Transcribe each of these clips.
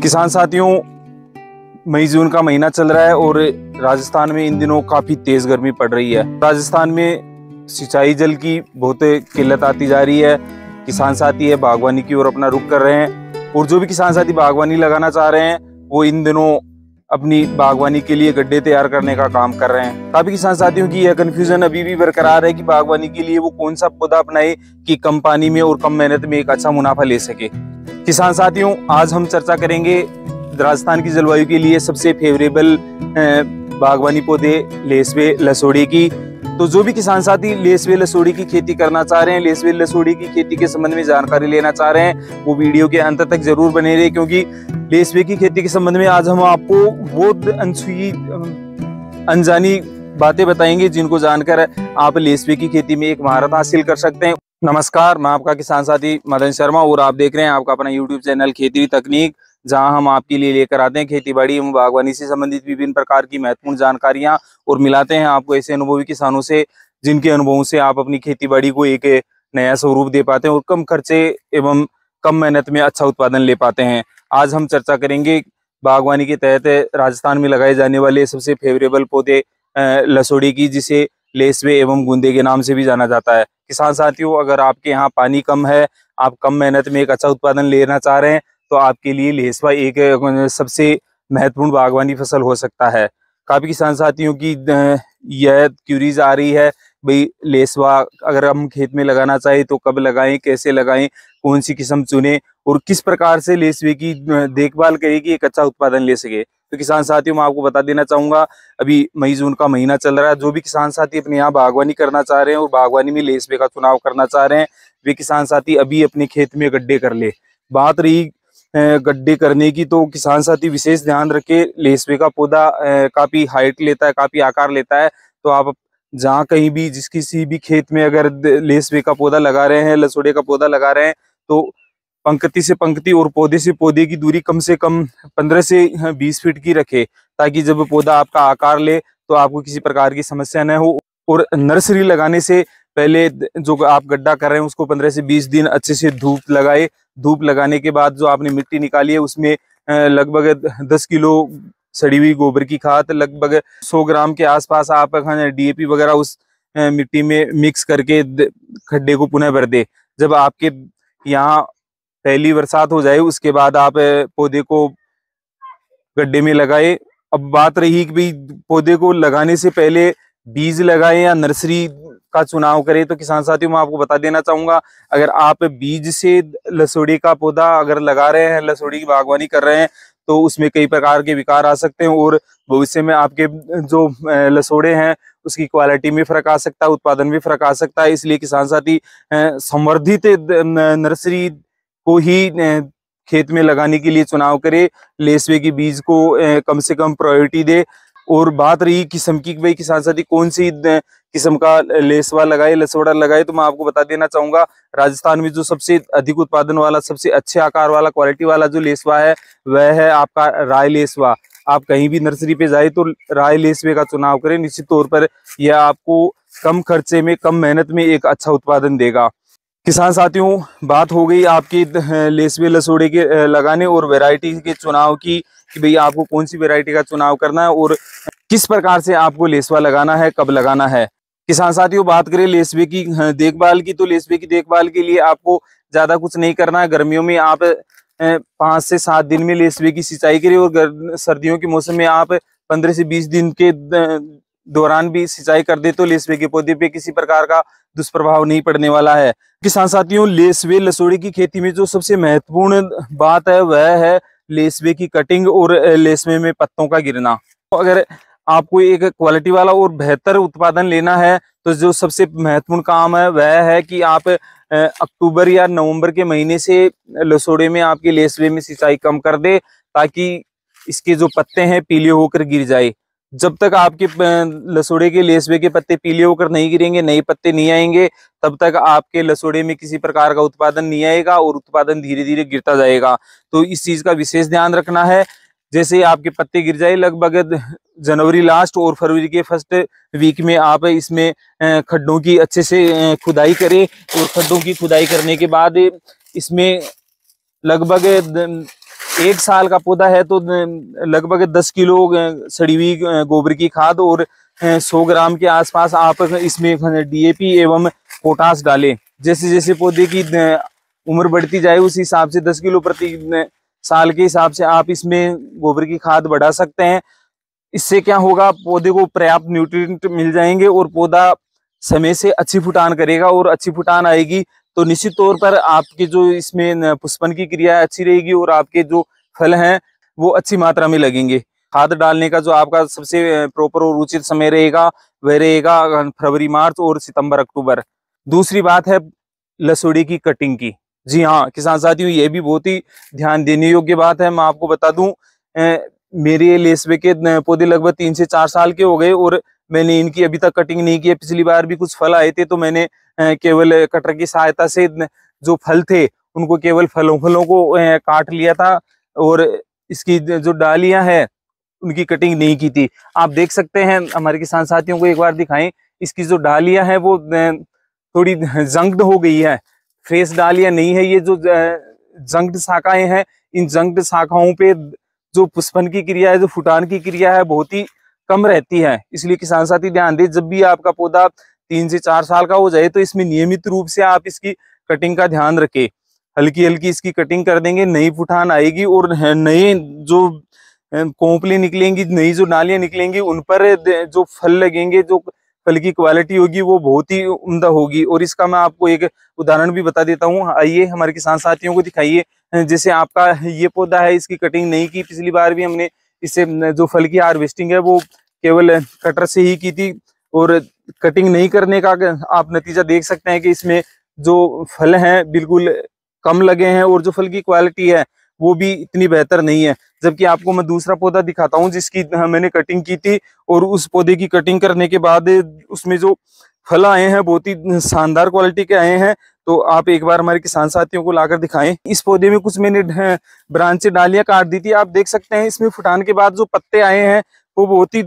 किसान साथियों, मई जून का महीना चल रहा है और राजस्थान में इन दिनों काफी तेज गर्मी पड़ रही है। राजस्थान में सिंचाई जल की बहुत किल्लत आती जा रही है। किसान साथी है बागवानी की ओर अपना रुख कर रहे हैं और जो भी किसान साथी बागवानी लगाना चाह रहे हैं वो इन दिनों अपनी बागवानी के लिए गड्ढे तैयार करने का काम कर रहे हैं। काफी किसान साथियों की यह कंफ्यूजन अभी भी बरकरार है कि बागवानी के लिए वो कौन सा पौधा अपनाए कि कम पानी में और कम मेहनत में एक अच्छा मुनाफा ले सके। किसान साथियों, आज हम चर्चा करेंगे राजस्थान की जलवायु के लिए सबसे फेवरेबल बागवानी पौधे लेसवे लसोड़ी की। तो जो भी किसान साथी लेसवे लसोड़ी की खेती करना चाह रहे हैं, लेसवे लसोड़ी की खेती के संबंध में जानकारी लेना चाह रहे हैं, वो वीडियो के अंत तक जरूर बने रहे, क्योंकि लेसवे की खेती के संबंध में आज हम आपको बहुत अनसुई अनजानी बातें बताएंगे जिनको जानकर आप लेसवे की खेती में एक महारत हासिल कर सकते हैं। नमस्कार, मैं आपका किसान साथी मदन शर्मा और आप देख रहे हैं आपका अपना यूट्यूब चैनल खेती तकनीक, जहां हम आपके लिए लेकर आते हैं खेतीबाड़ी एवं बागवानी से संबंधित विभिन्न प्रकार की महत्वपूर्ण जानकारियां और मिलाते हैं आपको ऐसे अनुभवी किसानों से जिनके अनुभवों से आप अपनी खेतीबाड़ी को एक नया स्वरूप दे पाते हैं और कम खर्चे एवं कम मेहनत में अच्छा उत्पादन ले पाते हैं। आज हम चर्चा करेंगे बागवानी के तहत राजस्थान में लगाए जाने वाले सबसे फेवरेबल पौधे लसोड़ी की, जिसे लेसवे एवं गुंदे के नाम से भी जाना जाता है। किसान साथियों, अगर आपके यहाँ पानी कम है, आप कम मेहनत में एक अच्छा उत्पादन लेना चाह रहे हैं तो आपके लिए लेसवा एक सबसे महत्वपूर्ण बागवानी फसल हो सकता है। काफी किसान साथियों की यह क्यूरीज आ रही है, भाई लेसवा अगर हम खेत में लगाना चाहे तो कब लगाएं, कैसे लगाएं, कौन सी किस्म चुने और किस प्रकार से लेसवे की देखभाल करें कि एक अच्छा उत्पादन ले सके। तो किसान साथियों, मैं आपको बता देना चाहूंगा, अभी मई जून का महीना चल रहा है। जो भी किसान साथी अपने यहाँ बागवानी करना चाह रहे हैं और बागवानी में लेसवे का चुनाव करना चाह रहे हैं, वे किसान साथी अभी अपने खेत में गड्ढे कर ले। बात रही गड्ढे करने की, तो किसान साथी विशेष ध्यान रखे, लेसवे का पौधा काफी हाइट लेता है, काफी आकार लेता है। तो आप जहाँ कहीं भी जिस किसी भी खेत में अगर लेसवे का पौधा लगा रहे हैं, लसोड़े का पौधा लगा रहे हैं, तो पंक्ति से पंक्ति और पौधे से पौधे की दूरी कम से कम 15 से 20 फीट की रखे, ताकि जब पौधा आपका आकार ले तो आपको किसी प्रकार की समस्या न हो। और नर्सरी लगाने से पहले जो आप गड्ढा कर रहे हैं उसको 15 से 20 दिन अच्छे से धूप लगाए। धूप लगाने के बाद जो आपने मिट्टी निकाली है उसमें लगभग 10 किलो सड़ी हुई गोबर की खाद, लगभग 100 ग्राम के आसपास आप डीएपी वगैरह उस मिट्टी में मिक्स करके खड्डे को पुनः भर दे। जब आपके यहाँ पहली बरसात हो जाए उसके बाद आप पौधे को गड्ढे में लगाए। अब बात रही कि भाई पौधे को लगाने से पहले बीज लगाएं या नर्सरी का चुनाव करें, तो किसान साथियों मैं आपको बता देना चाहूंगा, अगर आप बीज से लसोड़ी का पौधा अगर लगा रहे हैं, लसोड़ी की बागवानी कर रहे हैं, तो उसमें कई प्रकार के विकार आ सकते हैं और भविष्य में आपके जो लसोड़े हैं उसकी क्वालिटी में फर्क आ सकता है, उत्पादन में फर्क आ सकता है। इसलिए किसान साथी संवर्धित नर्सरी को ही खेत में लगाने के लिए चुनाव करे, लेसवे की बीज को कम से कम प्रायोरिटी दे। और बात रही किस्म की, भाई किसान साथी कौन सी किस्म का लेसवा लगाए, लसोड़ा लगाए, तो मैं आपको बता देना चाहूंगा, राजस्थान में जो सबसे अधिक उत्पादन वाला, सबसे अच्छे आकार वाला, क्वालिटी वाला जो लेसवा है वह है आपका राय लेसवा। आप कहीं भी नर्सरी पे जाए तो राय लेसवे का चुनाव करें, निश्चित तौर पर यह आपको कम खर्चे में कम मेहनत में एक अच्छा उत्पादन देगा। किसान साथियों, बात हो गई आपकी लेसवे लसोड़े के लगाने और वैरायटी के चुनाव की, कि भाई आपको कौन सी वैरायटी का चुनाव करना है और किस प्रकार से आपको लेसवा लगाना है, कब लगाना है। किसान साथियों, बात करें लेसवे की देखभाल की, तो लेसवे की देखभाल के लिए आपको ज्यादा कुछ नहीं करना है। गर्मियों में आप 5 से 7 दिन में लेसवे की सिंचाई करें और सर्दियों के मौसम में आप 15 से 20 दिन के दौरान भी सिंचाई कर दे तो लेसवे के पौधे पे किसी प्रकार का दुष्प्रभाव नहीं पड़ने वाला है। किसान साथियों, लेसवे लसोड़ी की खेती में जो सबसे महत्वपूर्ण बात है वह है लेसवे की कटिंग और लेसवे में पत्तों का गिरना। तो अगर आपको एक क्वालिटी वाला और बेहतर उत्पादन लेना है तो जो सबसे महत्वपूर्ण काम है वह है कि आप अक्टूबर या नवंबर के महीने से लसोड़े में आपके लेसवे में सिंचाई कम कर दे, ताकि इसके जो पत्ते हैं पीले होकर गिर जाए। जब तक आपके लसोड़े के लेसवे के पत्ते पीले होकर नहीं गिरेंगे, नए पत्ते नहीं आएंगे, तब तक आपके लसोड़े में किसी प्रकार का उत्पादन नहीं आएगा और उत्पादन धीरे धीरे गिरता जाएगा। तो इस चीज का विशेष ध्यान रखना है। जैसे आपके पत्ते गिर जाए, लगभग जनवरी लास्ट और फरवरी के फर्स्ट वीक में आप इसमें खड्डों की अच्छे से खुदाई करें और खड्डों की खुदाई करने के बाद इसमें लगभग 1 साल का पौधा है तो लगभग 10 किलो सड़ी हुई गोबर की खाद और 100 ग्राम के आसपास आप इसमें DAP एवं पोटास डालें। जैसे जैसे पौधे की उम्र बढ़ती जाए उस हिसाब से 10 किलो प्रति साल के हिसाब से आप इसमें गोबर की खाद बढ़ा सकते हैं। इससे क्या होगा, पौधे को पर्याप्त न्यूट्रिएंट मिल जाएंगे और पौधा समय से अच्छी फुटान करेगा, और अच्छी फुटान आएगी तो निश्चित तौर पर आपकी जो इसमें पुष्पन की क्रिया अच्छी रहेगी और आपके जो फल हैं वो अच्छी मात्रा में लगेंगे। खाद डालने का जो आपका सबसे प्रॉपर और उचित समय रहेगा वह रहेगा फरवरी मार्च और सितंबर अक्टूबर। दूसरी बात है लसोड़ी की कटिंग की। जी हाँ किसान साथियों, ये भी बहुत ही ध्यान देने योग्य बात है। मैं आपको बता दूं, मेरे लेसवे के पौधे लगभग 3 से 4 साल के हो गए और मैंने इनकी अभी तक कटिंग नहीं की है। पिछली बार भी कुछ फल आए थे तो मैंने केवल कटर की सहायता से जो फल थे उनको केवल फलों को काट लिया था, और इसकी जो डालियां हैं उनकी कटिंग नहीं की थी। आप देख सकते हैं, हमारे किसान साथियों को एक बार दिखाएं, इसकी जो डालियां हैं वो थोड़ी जंग्ड हो गई है, फ्रेश डालियां नहीं है। ये जो जंग्ड शाखाएं हैं, इन जंग्ड शाखाओं पे जो पुष्पन की क्रिया है, जो फुटान की क्रिया है, बहुत ही कम रहती है। इसलिए किसान साथी ध्यान दें, जब भी आपका पौधा 3 से 4 साल का हो जाए तो इसमें नियमित रूप से आप इसकी कटिंग का ध्यान रखें। हल्की हल्की इसकी कटिंग कर देंगे, नई फुटान आएगी और नए जो कोंपली निकलेंगी, नई जो डालियां निकलेंगी, उन पर जो फल लगेंगे, जो फल की क्वालिटी होगी वो बहुत ही उम्दा होगी। और इसका मैं आपको एक उदाहरण भी बता देता हूँ। आइए हमारे किसान साथियों को दिखाइए। जैसे आपका ये पौधा है, इसकी कटिंग नहीं की, पिछली बार भी हमने इससे जो फल की हार्वेस्टिंग है वो केवल कटर से ही की थी, और कटिंग नहीं करने का आप नतीजा देख सकते हैं कि इसमें जो फल हैं बिल्कुल कम लगे हैं और जो फल की क्वालिटी है वो भी इतनी बेहतर नहीं है। जबकि आपको मैं दूसरा पौधा दिखाता हूँ जिसकी मैंने कटिंग की थी, और उस पौधे की कटिंग करने के बाद उसमें जो फल आए हैं बहुत ही शानदार क्वालिटी के आए हैं। तो आप एक बार हमारे किसान साथियों को लाकर दिखाएं। इस पौधे में कुछ मैंने ब्रांच डालियां काट दी थी। आप देख सकते हैं इसमें फुटान के बाद जो पत्ते आए हैं वो बहुत ही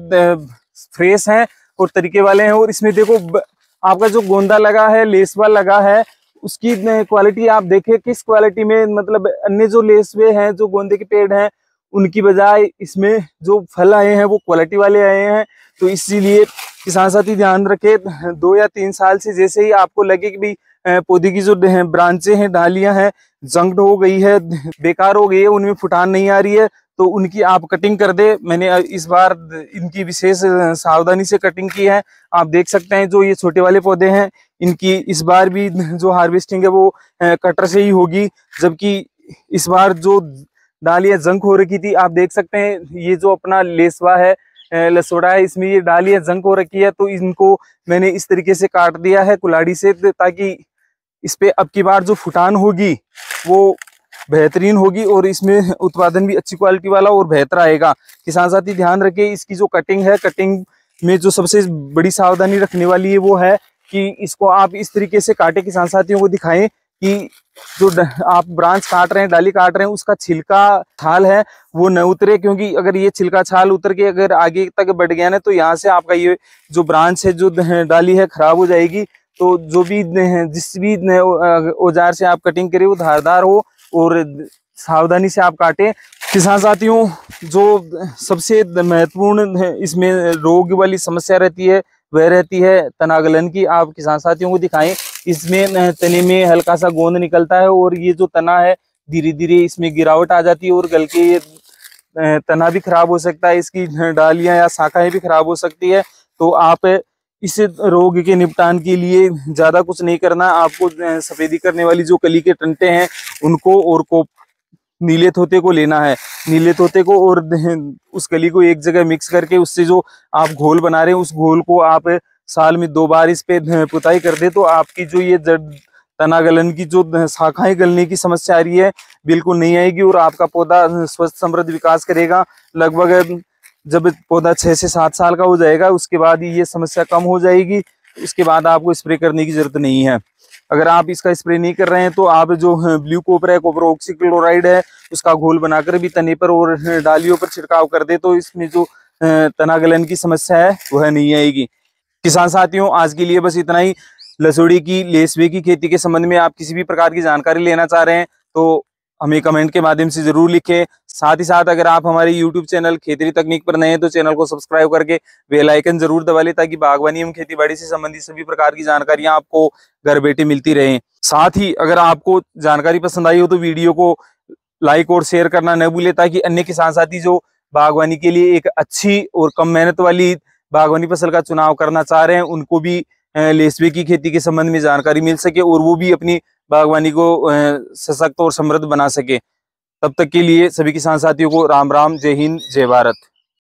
फ्रेश हैं और तरीके वाले हैं। और इसमें देखो आपका जो गोंदा लगा है, लेसवा लगा है, उसकी क्वालिटी आप देखें किस क्वालिटी में, मतलब अन्य जो लेसवे हैं, जो गोंदे के पेड़ हैं, उनकी बजाय इसमें जो फल आए हैं वो क्वालिटी वाले आए हैं। तो इसीलिए किसान साथी ध्यान रखे, 2 या 3 साल से जैसे ही आपको लगे कि भाई पौधे की जो ब्रांचें हैं, डालियां हैं, जंग्ड हो गई है, बेकार हो गई है, उनमें फुटान नहीं आ रही है, तो उनकी आप कटिंग कर दे। मैंने इस बार इनकी विशेष सावधानी से कटिंग की है। आप देख सकते हैं जो ये छोटे वाले पौधे हैं, इनकी इस बार भी जो हार्वेस्टिंग है वो कटर से ही होगी। जबकि इस बार जो डालियां जंग हो रखी थी, आप देख सकते हैं ये जो अपना लेसवा है, लसोड़ा है, इसमें ये डालियां जंग हो रखी है, तो इनको मैंने इस तरीके से काट दिया है कुल्हाड़ी से, ताकि इस पे अब की बार जो फुटान होगी वो बेहतरीन होगी और इसमें उत्पादन भी अच्छी क्वालिटी वाला और बेहतर आएगा। किसान साथी ध्यान रखें, इसकी जो कटिंग है, कटिंग में जो सबसे बड़ी सावधानी रखने वाली है वो है कि इसको आप इस तरीके से काटे। किसान साथियों को दिखाएं कि जो आप ब्रांच काट रहे हैं, डाली काट रहे हैं, उसका छिलका छाल है वो न उतरे, क्योंकि अगर ये छिलका छाल उतर के अगर आगे तक बढ़ गया ना तो यहाँ से आपका ये जो ब्रांच है, जो डाली है, खराब हो जाएगी। तो जो भी जिस भी औजार से आप कटिंग करें वो धारदार हो और सावधानी से आप काटें। किसान साथियों, जो सबसे महत्वपूर्ण इसमें रोग वाली समस्या रहती है वह रहती है तनागलन की। आप किसान साथियों को दिखाएं, इसमें तने में हल्का सा गोंद निकलता है और ये जो तना है धीरे धीरे इसमें गिरावट आ जाती है और गल के ये तना भी खराब हो सकता है, इसकी डालियां या शाखाएं भी खराब हो सकती है। तो आप इस रोग के निपटान के लिए ज्यादा कुछ नहीं करना, आपको सफेदी करने वाली जो कली के टंटे हैं उनको और को नीले तोते को लेना है, नीले तोते को, और उस कली को एक जगह मिक्स करके उससे जो आप घोल बना रहे हैं उस घोल को आप साल में 2 बार इस पे पुताई कर दे, तो आपकी जो ये जड़ तना गलन की जो शाखाएं गलने की समस्या आ रही है बिल्कुल नहीं आएगी और आपका पौधा स्वस्थ समृद्ध विकास करेगा। लगभग जब पौधा 6 से 7 साल का हो जाएगा उसके बाद ये समस्या कम हो जाएगी। उसके बाद आपको स्प्रे करने की जरूरत नहीं है। अगर आप इसका स्प्रे नहीं कर रहे हैं तो आप जो ब्लू कॉपर है, कॉपर ऑक्सीक्लोराइड है, उसका घोल बनाकर भी तने पर और डालियों पर छिड़काव कर दे, तो इसमें जो तना गलन की समस्या है वह नहीं आएगी। किसान साथियों, आज के लिए बस इतना ही। लसोड़ी की, लेसवे की खेती के संबंध में आप किसी भी प्रकार की जानकारी लेना चाह रहे हैं तो हमें कमेंट के माध्यम से जरूर लिखें। साथ ही साथ अगर आप हमारे यूट्यूब चैनल खेती तकनीक पर नए हैं तो चैनल को सब्सक्राइब करके बेल आइकन जरूर दबा लें, ताकि बागवानी एवं खेती बाड़ी से संबंधित सभी प्रकार की जानकारियां आपको घर बैठे मिलती रहें। साथ ही अगर आपको जानकारी पसंद आई हो तो वीडियो को लाइक और शेयर करना न भूलें, ताकि अन्य किसान साथी जो बागवानी के लिए एक अच्छी और कम मेहनत वाली बागवानी फसल का चुनाव करना चाह रहे हैं उनको भी लेसवे की खेती के संबंध में जानकारी मिल सके और वो भी अपनी बागवानी को सशक्त और समृद्ध बना सके। तब तक के लिए सभी किसान साथियों को राम राम, जय हिंद, जय भारत।